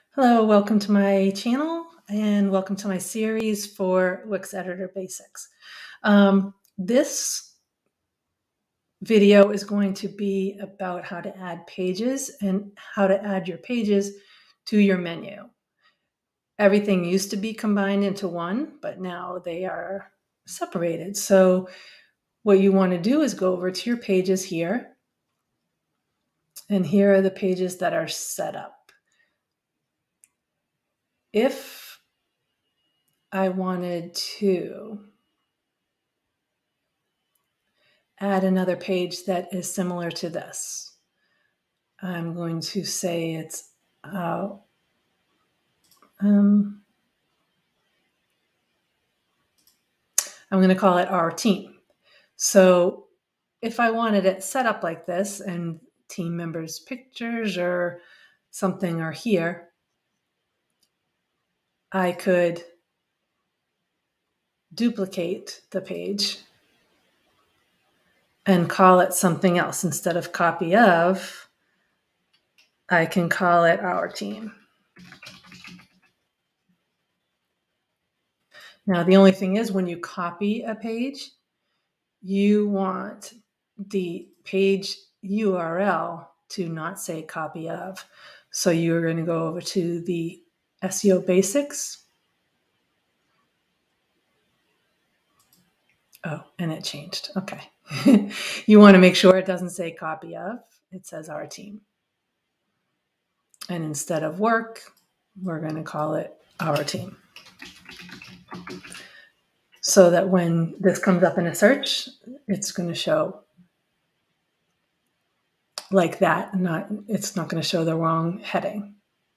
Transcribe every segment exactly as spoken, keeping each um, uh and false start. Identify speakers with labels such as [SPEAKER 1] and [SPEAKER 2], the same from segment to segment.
[SPEAKER 1] Hello, welcome to my channel and welcome to my series for Wix Editor Basics. Um, this video is going to be about how to add pages and how to add your pages to your menu. Everything used to be combined into one, but now they are separated. So what you want to do is go over to your pages here, and here are the pages that are set up. If I wanted to add another page that is similar to this, I'm going to say it's uh, um, I'm going to call it our team. So if I wanted it set up like this and team members' pictures or something are here, I could duplicate the page and call it something else. Instead of copy of, I can call it our team. Now, the only thing is when you copy a page, you want the page U R L to not say copy of. So you're going to go over to the S E O basics. Oh, and it changed. Okay. You want to make sure it doesn't say copy of. It says our team. And instead of work, we're going to call it our team. So that when this comes up in a search, it's going to show like that. Not, it's not going to show the wrong heading.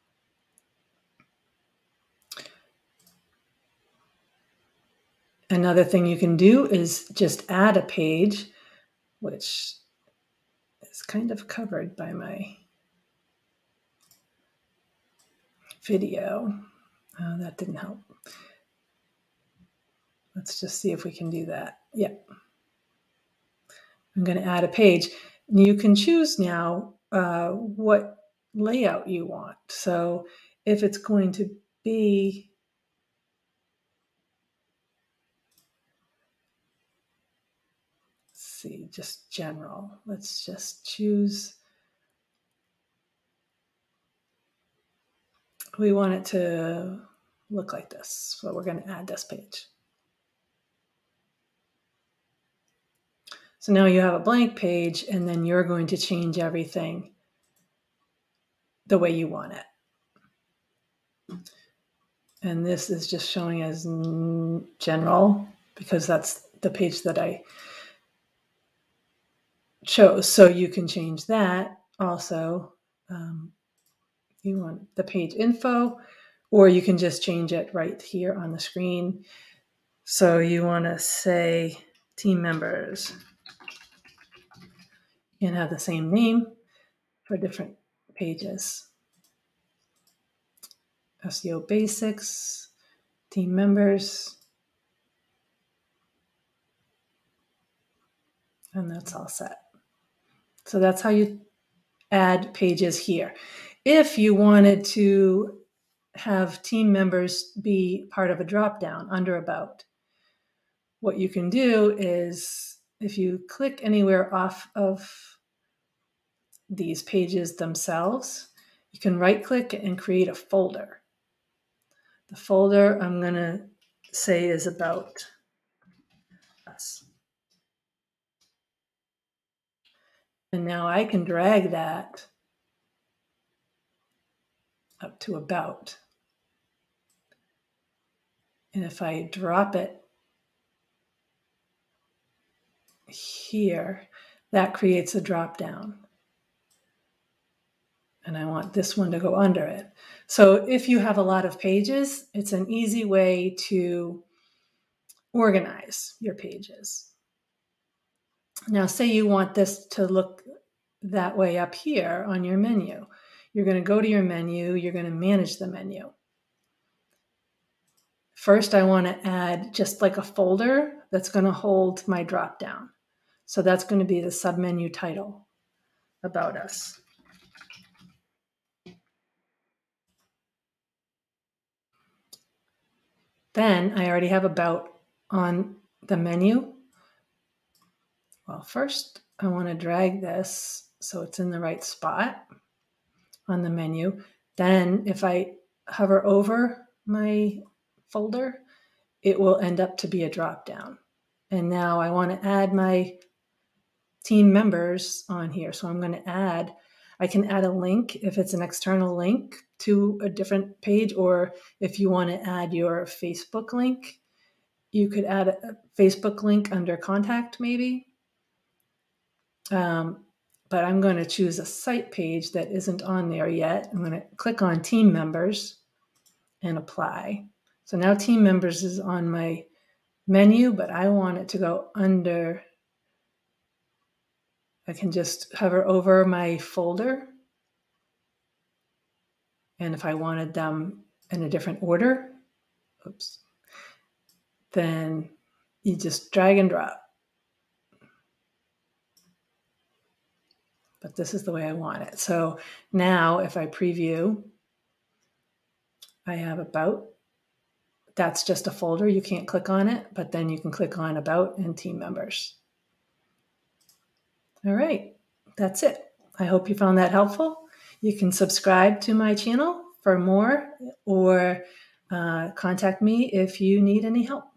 [SPEAKER 1] Another thing you can do is just add a page, which is kind of covered by my video. Uh, that didn't help. Let's just see if we can do that. Yep. I'm going to add a page. You can choose now uh, what layout you want. So if it's going to be see, just general. Let's just choose. We want it to look like this. So we're going to add this page. So now you have a blank page, and then you're going to change everything the way you want it. And this is just showing as general because that's the page that I chose. So you can change that also. Um, you want the page info, or you can just change it right here on the screen. So you want to say team members and have the same name for different pages. S E O basics, team members, and that's all set. So that's how you add pages here. If you wanted to have team members be part of a drop-down under About, what you can do is if you click anywhere off of these pages themselves, you can right-click and create a folder. The folder I'm going to say is About Us. And now I can drag that up to About. And if I drop it here, that creates a drop down. And I want this one to go under it. So if you have a lot of pages, it's an easy way to organize your pages. Now, say you want this to look that way up here on your menu. You're going to go to your menu. You're going to manage the menu. First, I want to add just like a folder that's going to hold my drop down. So that's going to be the submenu title, About Us. Then I already have About on the menu. Well, first I want to drag this so it's in the right spot on the menu. Then if I hover over my folder, it will end up to be a drop down. And now I want to add my team members on here. So I'm going to add, I can add a link if it's an external link to a different page, or if you want to add your Facebook link, you could add a Facebook link under contact maybe. Um, but I'm going to choose a site page that isn't on there yet. I'm going to click on team members and apply. So now team members is on my menu, but I want it to go under. I can just hover over my folder. And if I wanted them in a different order, oops, then you just drag and drop. But this is the way I want it. So now if I preview, I have About. That's just a folder. You can't click on it, but then you can click on About and Team Members. All right, that's it. I hope you found that helpful. You can subscribe to my channel for more, or uh, contact me if you need any help.